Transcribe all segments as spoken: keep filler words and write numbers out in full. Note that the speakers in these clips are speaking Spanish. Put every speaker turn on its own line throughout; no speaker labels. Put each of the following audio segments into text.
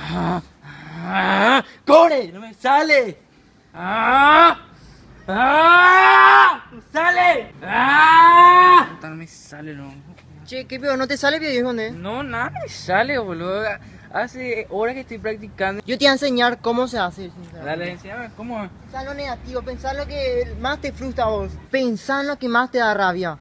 Ah, ah, ¡Core! ¡No me sale! ¡Ah! ¡Ah! ¡No sale! ¡Ah! No me sale, no.
Che, ¿qué peor? ¿No te sale viejo, eh?
No, nada me sale, boludo. Hace horas que estoy practicando.
Yo te voy a enseñar cómo se hace.
Dale, enséñame, ¿cómo?
Pensá en lo negativo, pensá en lo que más te frustra a vos. Pensá en lo que más te da rabia.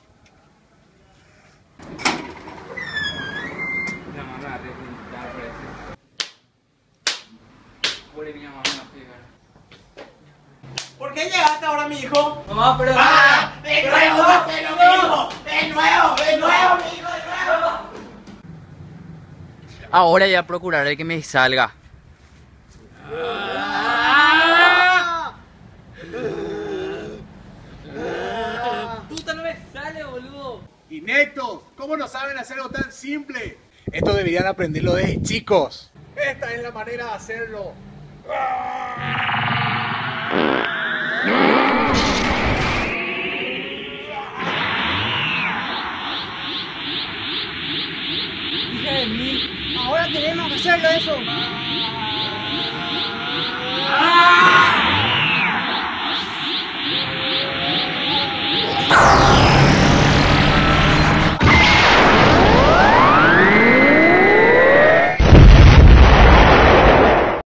¿Por qué llegaste ahora, mi hijo?
Mamá, pero...
¡Ah! ¡De nuevo! ¡De lo mismo! ¡De nuevo! ¡De nuevo, mi hijo! ¡De nuevo!
Ahora ya procuraré que me salga. Puta, no me sale, boludo.
Ineptos, ¿cómo no saben hacer algo tan simple? Esto deberían aprenderlo desde chicos. Esta es la manera de hacerlo.
Hija de mí.
Ahora tenemos que hacerlo eso.
¡Ah!